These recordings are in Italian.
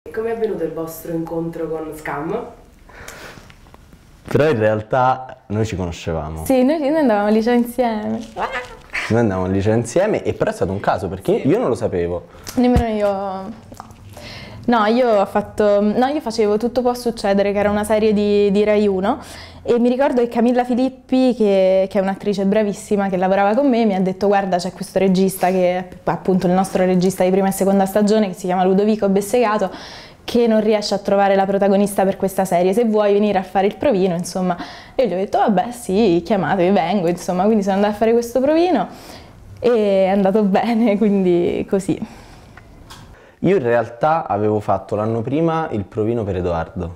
Come è avvenuto il vostro incontro con Scam? Però in realtà noi ci conoscevamo. Sì, noi andavamo al liceo insieme. Noi andavamo al liceo insieme e però è stato un caso perché io non lo sapevo. Nemmeno io. No, io facevo Tutto può succedere, che era una serie di Rai 1, e mi ricordo che Camilla Filippi, che è un'attrice bravissima che lavorava con me, mi ha detto: guarda, c'è questo regista che è appunto il nostro regista di prima e seconda stagione, che si chiama Ludovico Bessegato, che non riesce a trovare la protagonista per questa serie, se vuoi venire a fare il provino, insomma. E gli ho detto: vabbè, sì, chiamatevi, vengo, insomma. Quindi sono andata a fare questo provino e è andato bene, quindi così. Io in realtà avevo fatto l'anno prima il provino per Edoardo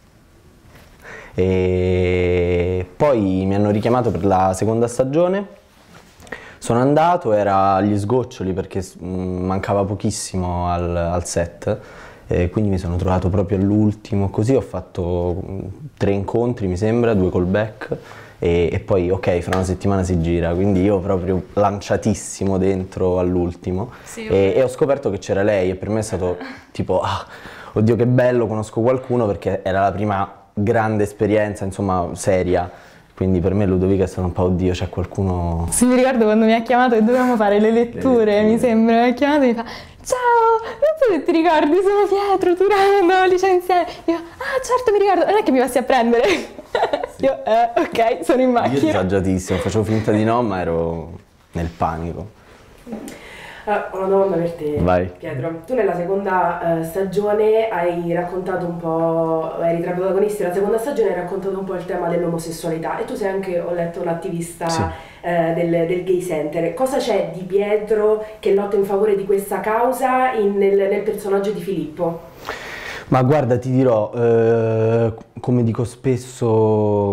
e poi mi hanno richiamato per la seconda stagione. Sono andato, era agli sgoccioli perché mancava pochissimo al set, quindi mi sono trovato proprio all'ultimo, così ho fatto 3 incontri mi sembra, 2 callback e poi ok, fra una settimana si gira, quindi io proprio lanciatissimo dentro all'ultimo e ho scoperto che c'era lei e per me è stato tipo oddio che bello, conosco qualcuno, perché era la prima grande esperienza insomma seria. Quindi per me Ludovica è stato un po' oddio, c'è qualcuno... Sì, mi ricordo quando mi ha chiamato e dovevamo fare le letture, mi sembra, mi ha chiamato e mi fa: ciao, non so se ti ricordi, sono Pietro, tu andavo al liceo insieme. Io: ah certo mi ricordo, non è che mi passi a prendere? Sì. Io, ok, sono in macchina. Io esagiatissimo, facevo finta di no, ma ero nel panico. Allora, ho una domanda per te, Vai. Pietro. Tu nella seconda stagione hai raccontato un po', eri tra i protagonisti della seconda stagione, hai raccontato un po' il tema dell'omosessualità e tu sei anche, ho letto, un attivista Sì. del Gay Center. Cosa c'è di Pietro che lotta in favore di questa causa nel personaggio di Filippo? Ma guarda, ti dirò, come dico spesso,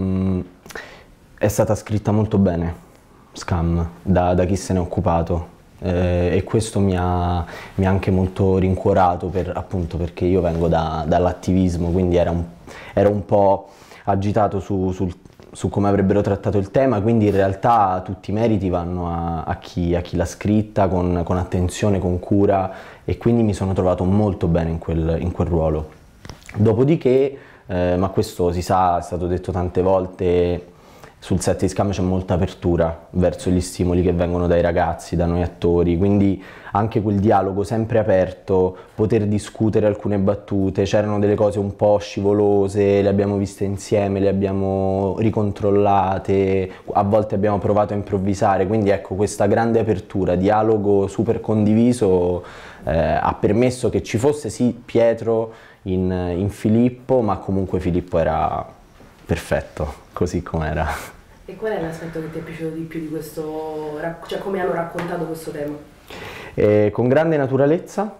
è stata scritta molto bene, Scam, da chi se n'è occupato. E questo mi ha anche molto rincuorato appunto perché io vengo dall'attivismo, quindi ero un po' agitato su come avrebbero trattato il tema, quindi in realtà tutti i meriti vanno a chi l'ha scritta con attenzione, con cura, e quindi mi sono trovato molto bene in quel ruolo. Dopodiché, ma questo si sa, è stato detto tante volte, sul set di Scam c'è molta apertura verso gli stimoli che vengono dai ragazzi, da noi attori, quindi anche quel dialogo sempre aperto, poter discutere alcune battute, c'erano delle cose un po' scivolose, le abbiamo viste insieme, le abbiamo ricontrollate, a volte abbiamo provato a improvvisare, quindi ecco, questa grande apertura, dialogo super condiviso ha permesso che ci fosse sì Pietro in Filippo, ma comunque Filippo era perfetto, così com'era. E qual è l'aspetto che ti è piaciuto di più di questo, cioè come hanno raccontato questo tema? Con grande naturalezza,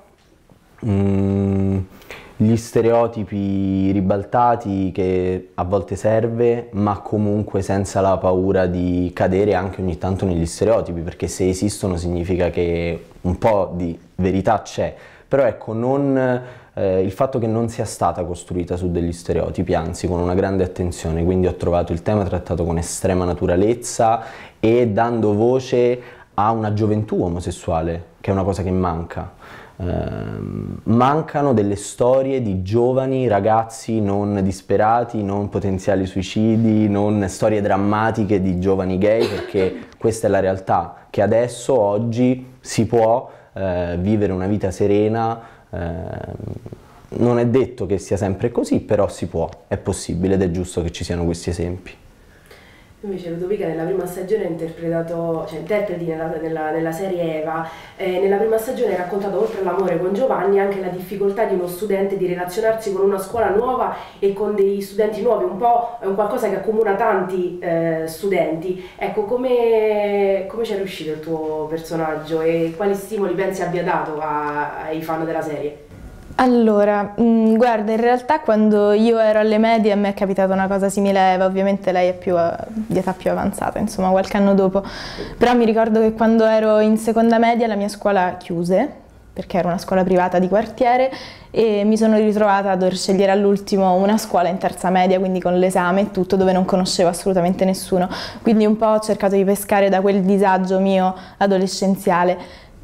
gli stereotipi ribaltati che a volte serve, ma comunque senza la paura di cadere anche ogni tanto negli stereotipi, perché se esistono significa che un po' di verità c'è, però ecco, il fatto che non sia stata costruita su degli stereotipi, anzi con una grande attenzione, quindi ho trovato il tema trattato con estrema naturalezza e dando voce a una gioventù omosessuale, che è una cosa che manca. Mancano delle storie di giovani ragazzi non disperati, non potenziali suicidi, non storie drammatiche di giovani gay, perché questa è la realtà, che adesso, oggi, si può vivere una vita serena. Non è detto che sia sempre così, però si può, è possibile ed è giusto che ci siano questi esempi. Invece Ludovica nella prima stagione ha interpretato, cioè interpreti nella serie Eva, nella prima stagione hai raccontato, oltre all'amore con Giovanni, anche la difficoltà di uno studente di relazionarsi con una scuola nuova e con degli studenti nuovi, un po' è un qualcosa che accomuna tanti studenti. Ecco, come ci è riuscito il tuo personaggio e quali stimoli pensi abbia dato ai fan della serie? Allora, guarda, in realtà quando io ero alle medie a me è capitata una cosa simile a Eva, ovviamente lei è di età più avanzata, insomma qualche anno dopo, però mi ricordo che quando ero in seconda media la mia scuola chiuse, perché era una scuola privata di quartiere, e mi sono ritrovata a dover scegliere all'ultimo una scuola in terza media, quindi con l'esame e tutto, dove non conoscevo assolutamente nessuno, quindi un po' ho cercato di pescare da quel disagio mio adolescenziale.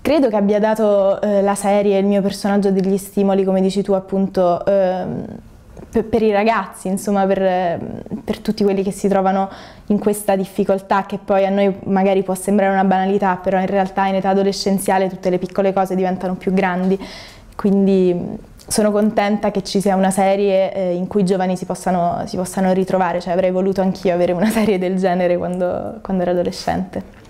Credo che abbia dato la serie e il mio personaggio degli stimoli, come dici tu, appunto, per i ragazzi, insomma, per tutti quelli che si trovano in questa difficoltà, che poi a noi magari può sembrare una banalità, però in realtà in età adolescenziale tutte le piccole cose diventano più grandi. Quindi sono contenta che ci sia una serie in cui i giovani si possano ritrovare, cioè avrei voluto anch'io avere una serie del genere quando ero adolescente.